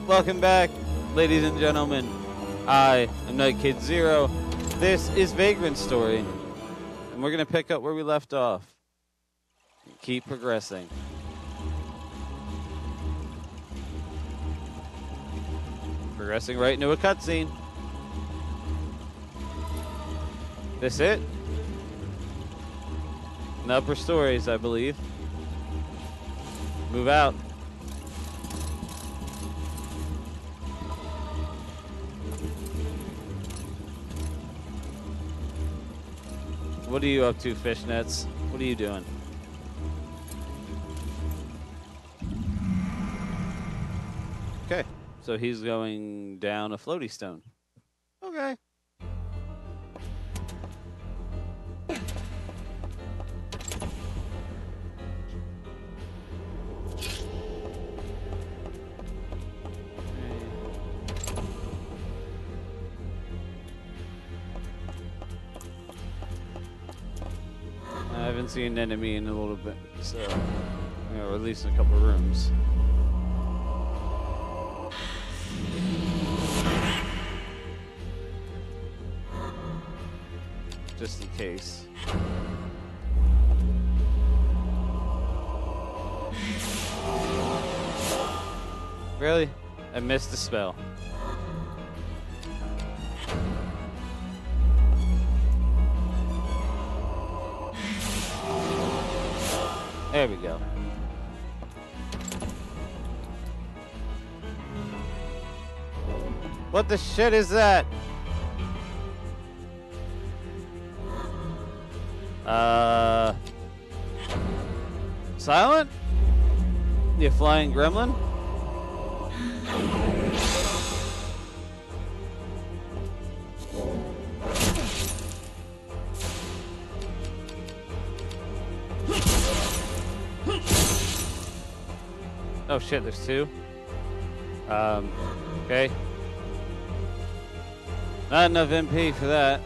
Welcome back, ladies and gentlemen. I am Night Kid Zero. This is Vagrant Story, and we're going to pick up where we left off. Keep progressing. Progressing right into a cutscene. This it? In the upper stories, I believe. Move out. What are you up to, fishnets? What are you doing? Okay, so he's going down a floaty stone. Okay. I haven't seen an enemy in a little bit, so, you know, or at least in a couple of rooms. Just in case. Really? I missed the spell. There we go. What the shit is that? Silent? You flying gremlin? Oh shit, there's two. Okay. Not enough MP for that.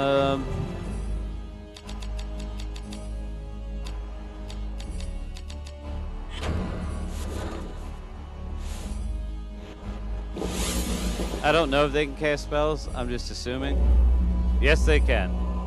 I don't know if they can cast spells. I'm just assuming. Yes, they can.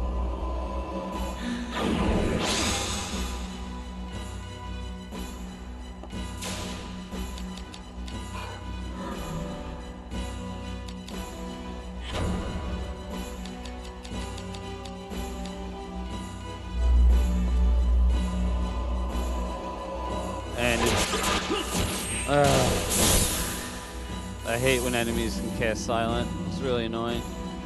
And I hate when enemies can cast silent. It's really annoying.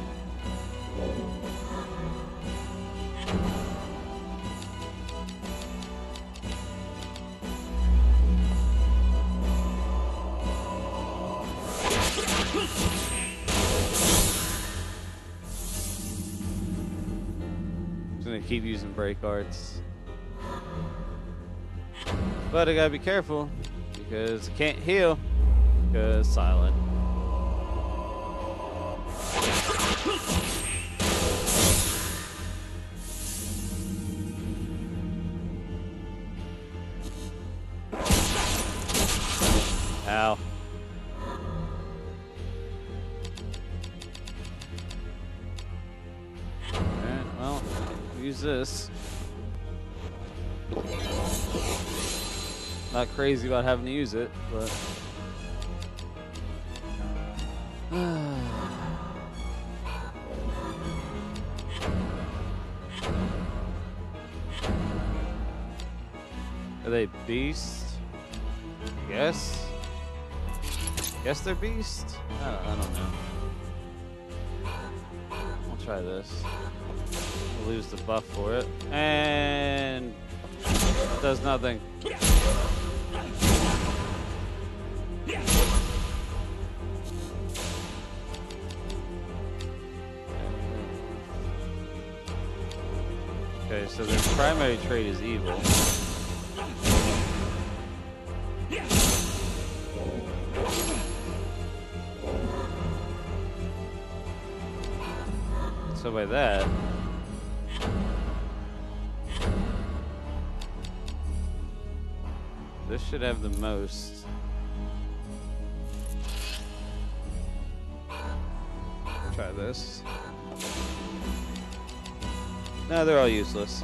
I'm gonna keep using break arts. But I gotta be careful because I can't heal because silent. Ow. Alright, well, use this. Not crazy about having to use it, but are they beast? Yes. Guess they're beast. I don't know. I'll try this. We'll lose the buff for it, and it does nothing. Okay, so their primary trait is evil. So by that, this should have the most. Try this. No, they're all useless.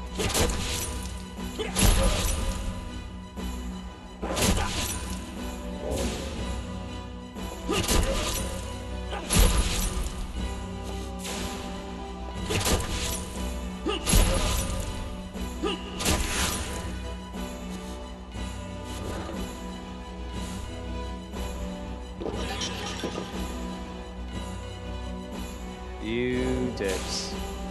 You dicks.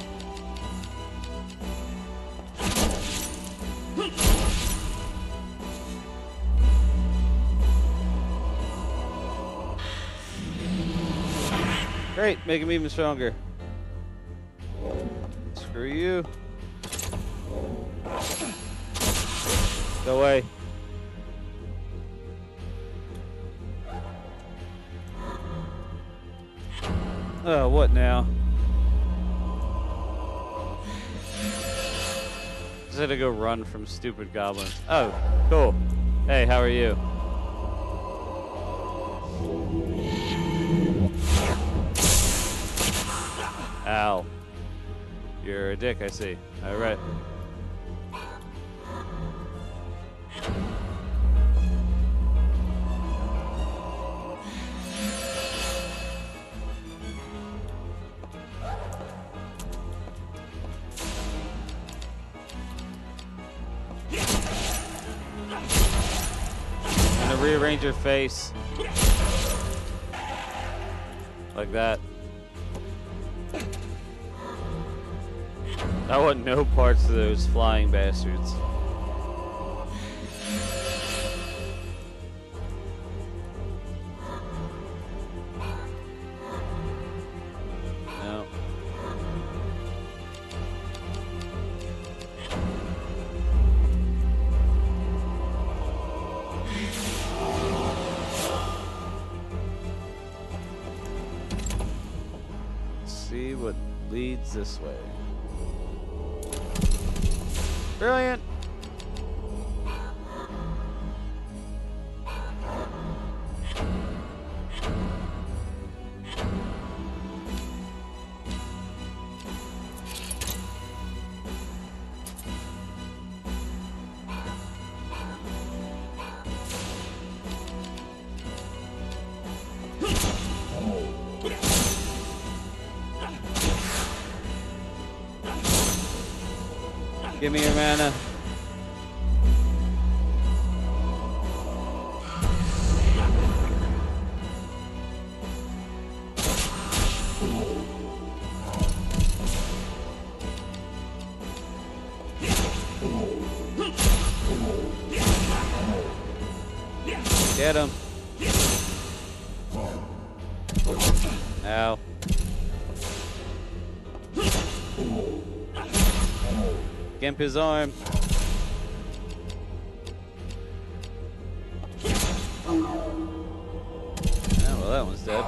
Great, make him even stronger. Screw you. Go away. Oh, what now? Just had to go run from stupid goblins. Oh, cool. Hey, how are you? Ow. You're a dick, I see. Alright. Rearrange your face like that. I want no parts of those flying bastards. No. See what leads this way. Brilliant. Give me your mana. Get him. Ow. Gimp his arm. Oh, well, that one's dead.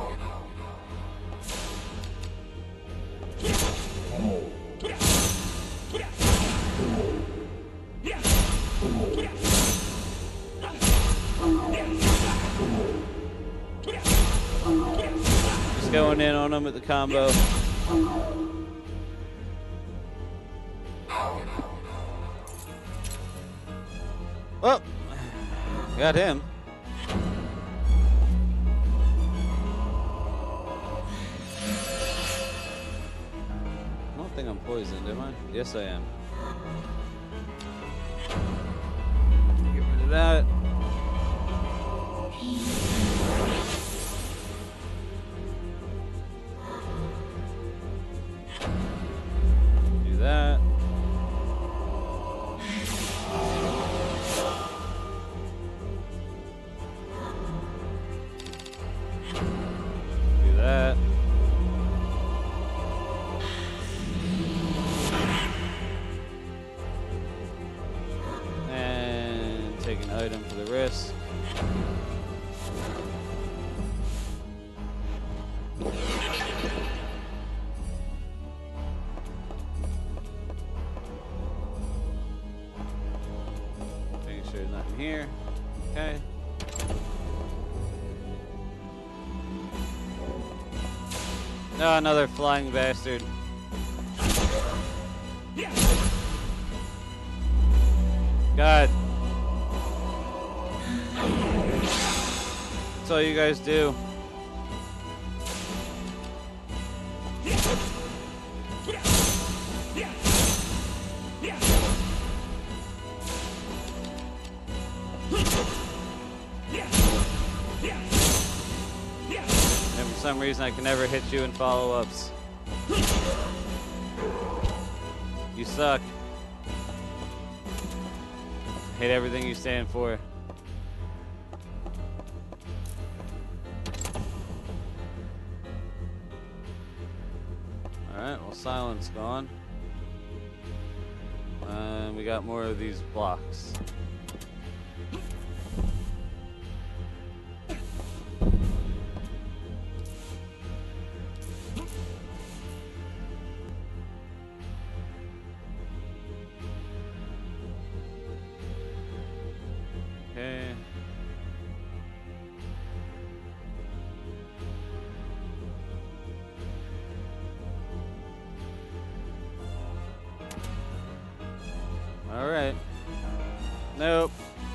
Just going in on him with the combo. Oh, got him. I don't think I'm poisoned, am I? Yes, I am. Get rid of that. Do that. Take an item for the risk. Making sure there's nothing here. Okay. Oh, another flying bastard. God. That's all you guys do. And for some reason I can never hit you in follow-ups. You suck. Hate everything you stand for. Alright, well, silence gone. And we got more of these blocks. Okay. All right. Nope.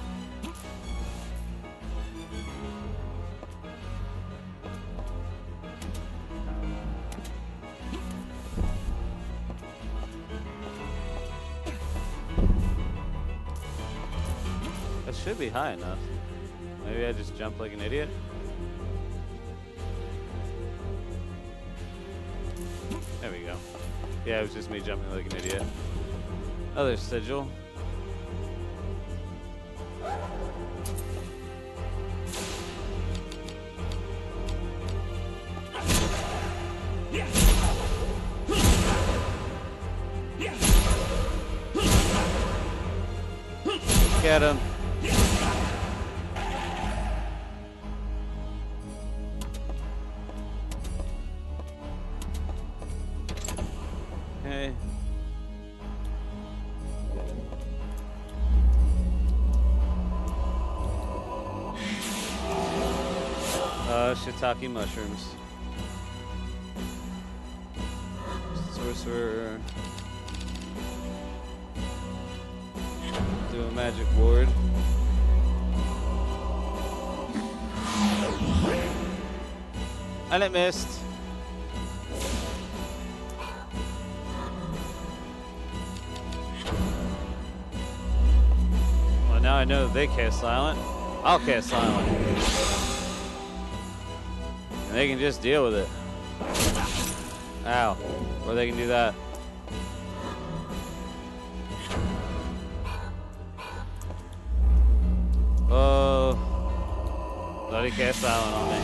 That should be high enough. Maybe I just jumped like an idiot. There we go. Yeah, it was just me jumping like an idiot. Other sigil. Get him. Okay. Shiitake mushrooms. Sorcerer. Do a magic ward. And it missed. Well, now I know that they cast silent. I'll cast silent. And they can just deal with it. Ow. Or they can do that. Oh. Thought he cast silent on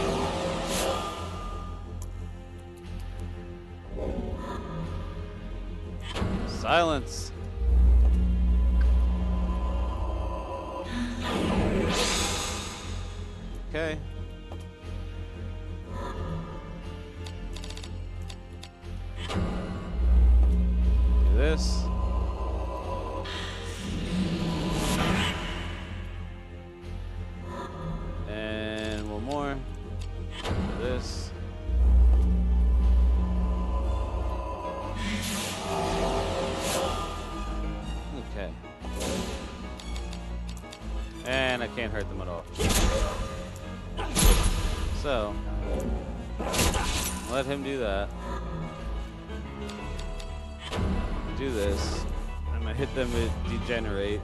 me. Silence. Okay. Do this. And one more. Do this. Okay. And I can't hurt them at all. So, let him do that. Do this. I'm gonna hit them with degenerate.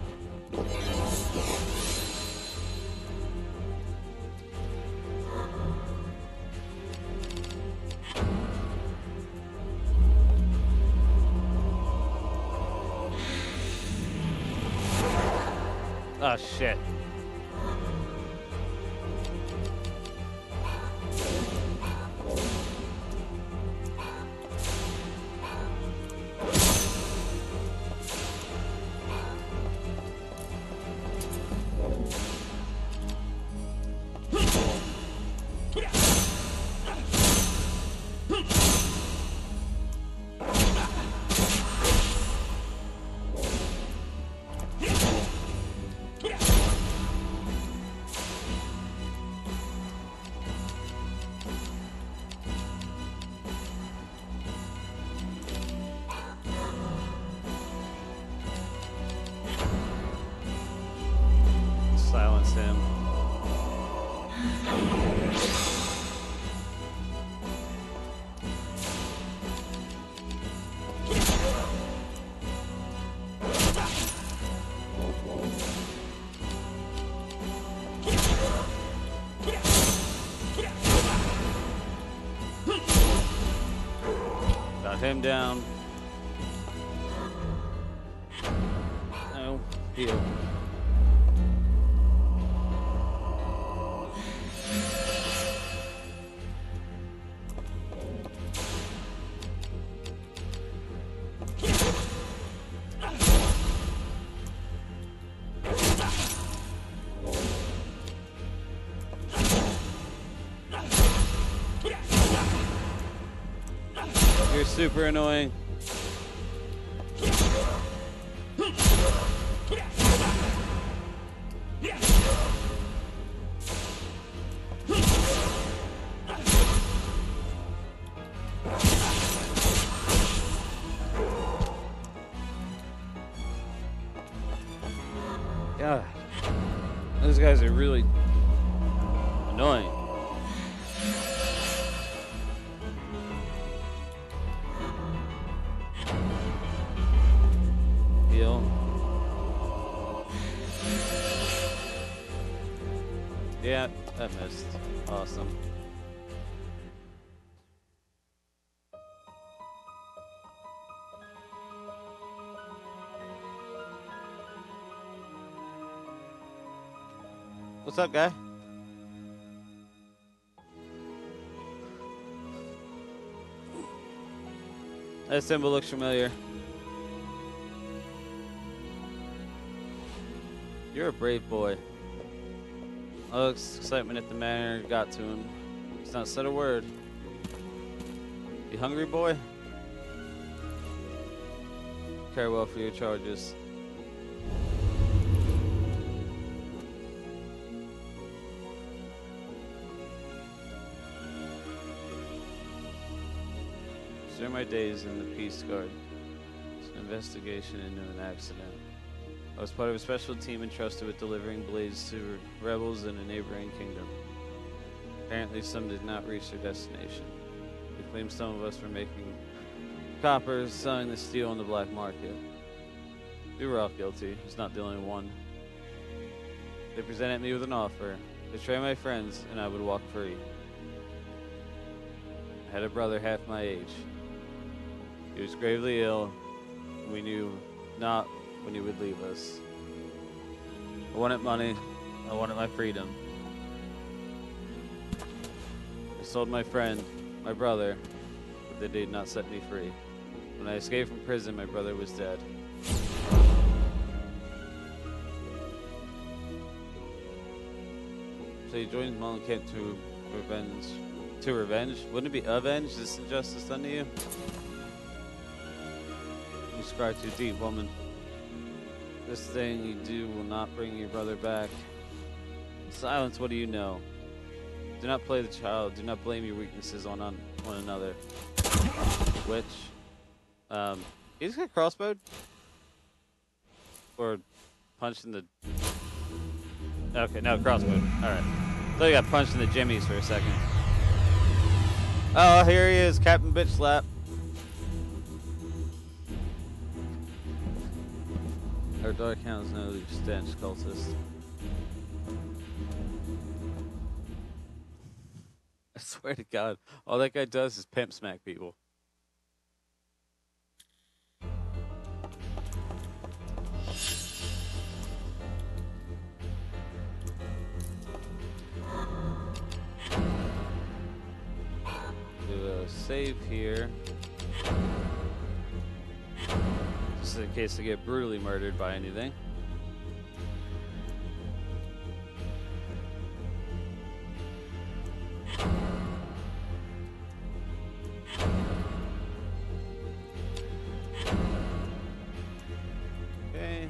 Oh shit. Got him down. No, heal. You're super annoying. God, those guys are really annoying. Heal. Yeah, that missed. Awesome. What's up, guy? That symbol looks familiar. You're a brave boy. Oh, excitement at the manor got to him. He's not said a word. You hungry, boy? Care well for your charges. During my days in the Peace Guard, it's an investigation into an accident. I was part of a special team entrusted with delivering blades to rebels in a neighboring kingdom. Apparently, some did not reach their destination. They claimed some of us were making copper, selling the steel on the black market. We were all guilty. He's not the only one. They presented me with an offer: betray my friends, and I would walk free. I had a brother half my age. He was gravely ill, and we knew not when he would leave us. I wanted money. I wanted my freedom. I sold my friend, my brother, but they did not set me free. When I escaped from prison, my brother was dead. So you joined Molenkamp to revenge? Wouldn't it be avenge this injustice done to you? You scry too deep, woman. This thing you do will not bring your brother back. Silence, what do you know? Do not play the child. Do not blame your weaknesses on one another. Which, he just got crossbowed? Or punched in the... Okay, no, crossbowed. Alright. Thought he got punched in the jimmies for a second. Oh, here he is, Captain Bitch Slap. Our dark hounds know the stench cultist. I swear to God, all that guy does is pimp smack people. Do a save here. Just in case I get brutally murdered by anything. Okay.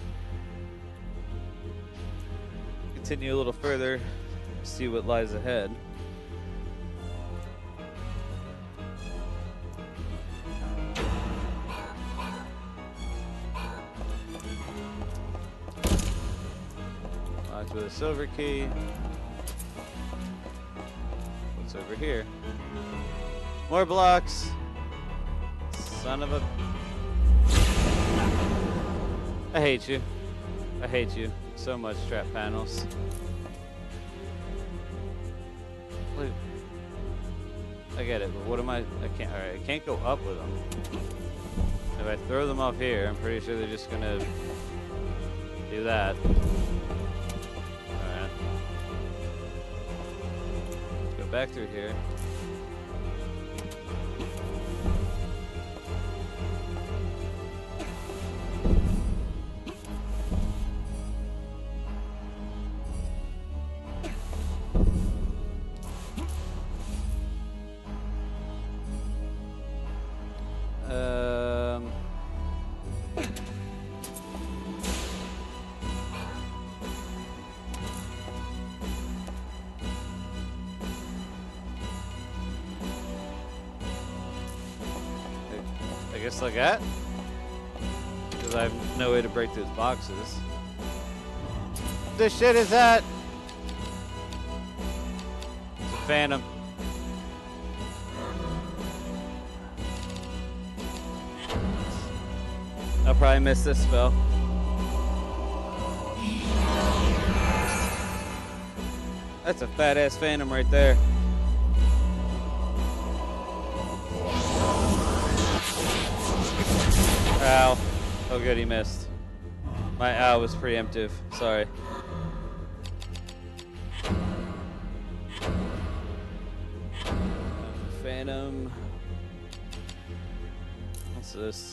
Continue a little further, see what lies ahead. With a silver key. What's over here? More blocks. Son of a... I hate you. I hate you so much, trap panels. Wait. I get it, but what am I can't, alright, I can't go up with them. If I throw them off here, I'm pretty sure they're just gonna do that. Alright. Let's go back through here. I guess like that? Because I have no way to break those boxes. The shit is that? It's a phantom. I'll probably miss this spell. That's a fat ass phantom right there. Ow. Oh good, he missed. My ow was preemptive. Sorry. Phantom. What's this?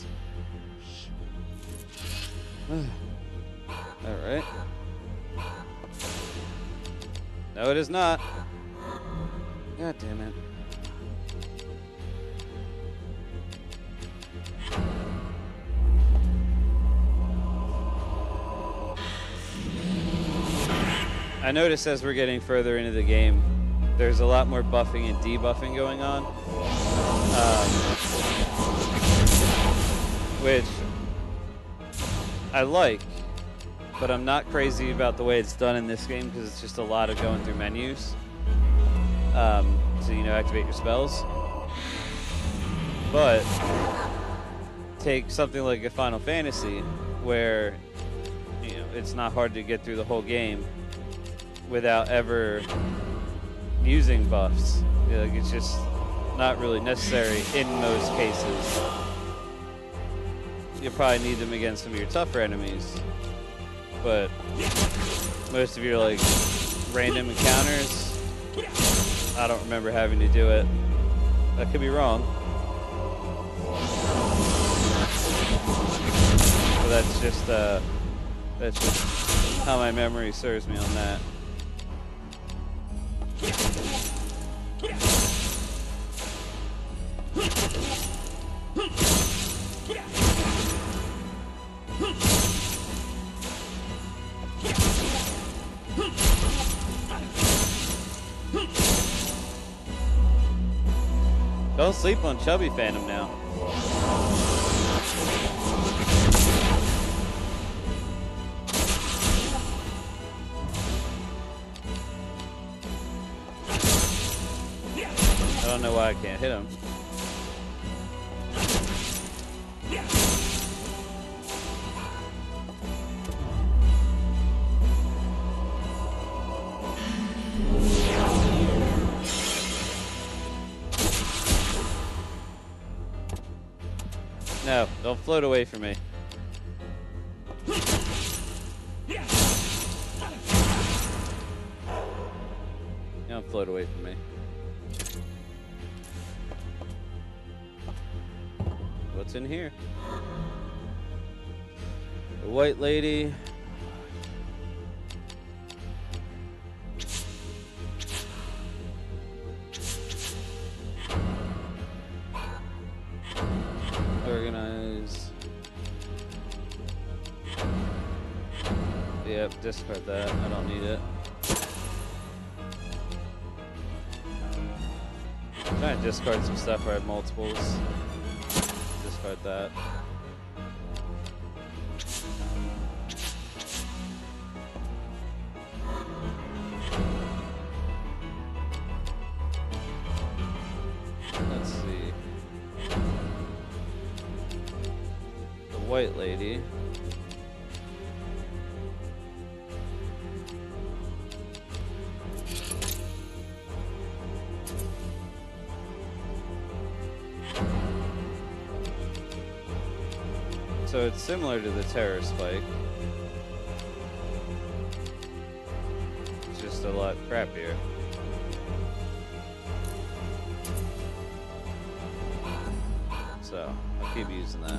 Alright. No, it is not. God damn it. I noticed as we're getting further into the game, there's a lot more buffing and debuffing going on. Which I like, but I'm not crazy about the way it's done in this game because it's just a lot of going through menus to, you know, activate your spells. But take something like a Final Fantasy where, you know, it's not hard to get through the whole game without ever using buffs. You know, like it's just not really necessary in most cases. You'll probably need them against some of your tougher enemies, but most of your like random encounters, I don't remember having to do it. I could be wrong, but that's just how my memory serves me on that. Don't sleep on Chubby Phantom now. I don't know why I can't hit him. No, don't float away from me. Don't float away from me. What's in here? The White Lady. Organize. Yep, discard that. I don't need it. I'm trying to discard some stuff where I have multiples. Discard that. Let's see. The White Lady. So it's similar to the terror spike. It's just a lot crappier. So I'll keep using that.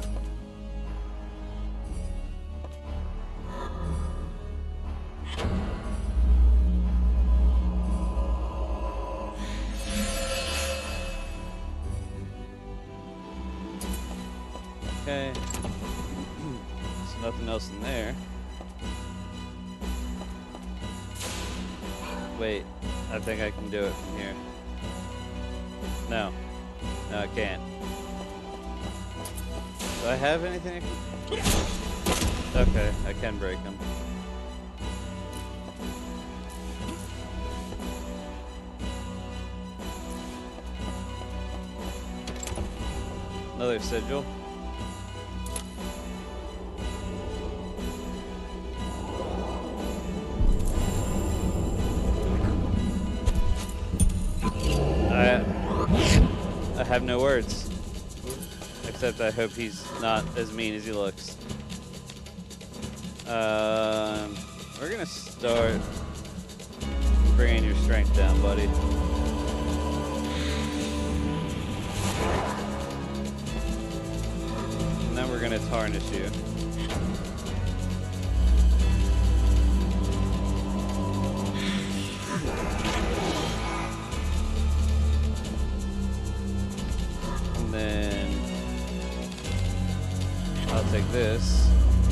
Okay. So nothing else in there. Wait, I think I can do it from here. No. No, I can't. Do I have anything I can... Okay, I can break them. Another sigil. I have no words, except I hope he's not as mean as he looks. We're gonna start bringing your strength down, buddy. And then we're gonna tarnish you. Take this.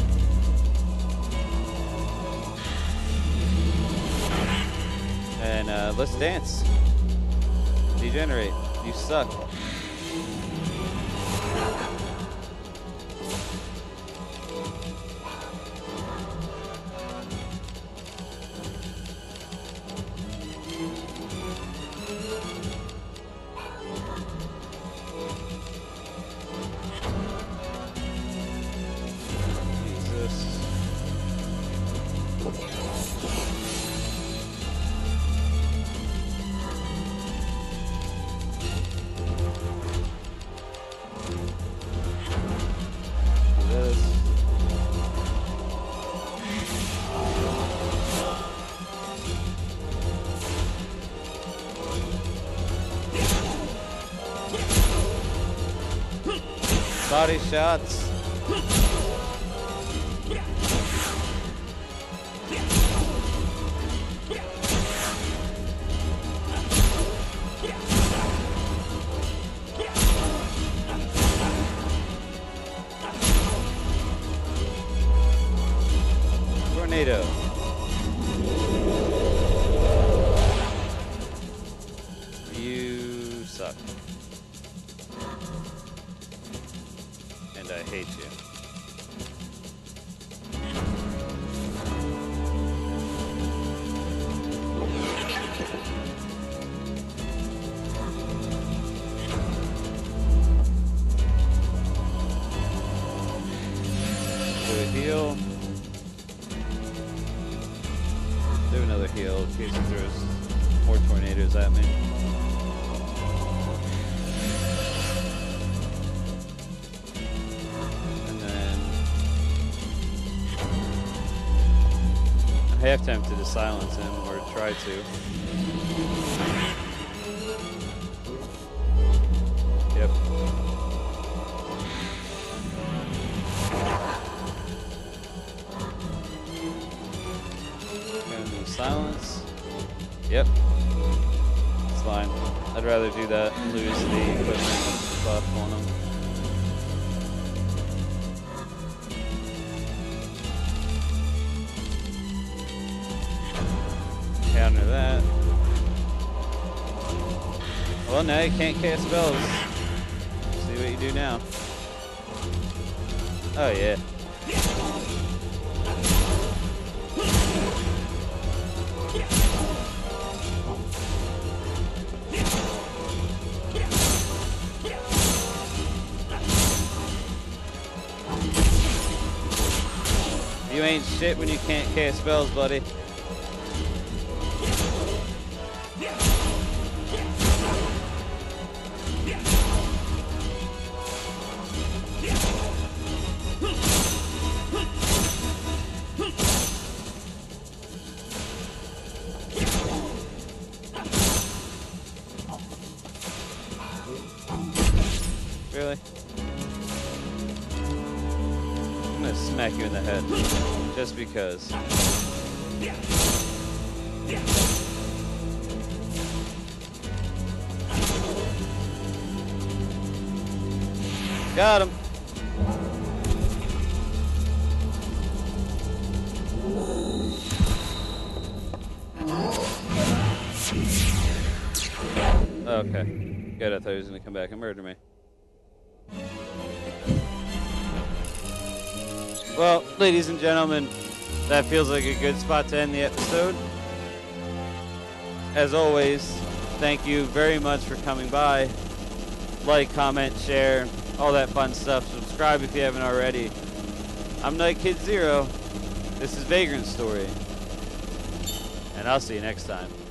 And let's dance. Degenerate. You suck. Body shots. Tornado. You suck. And I hate you. Do a heal. Do another heal in case he throws more tornadoes at me. I have tempted to silence him, or try to. Yep. Gonna do silence. Yep. It's fine. I'd rather do that and lose the equipment buff on him. Counter that. Well, now you can't cast spells. See what you do now. Oh, yeah. You ain't shit when you can't cast spells, buddy. Really? I'm gonna smack you in the head. Just because. Got him. Okay. Good, I thought he was gonna come back and murder me. Well, ladies and gentlemen, that feels like a good spot to end the episode. As always, thank you very much for coming by. Like, comment, share, all that fun stuff. Subscribe if you haven't already. I'm Night Kid Zero. This is Vagrant Story. And I'll see you next time.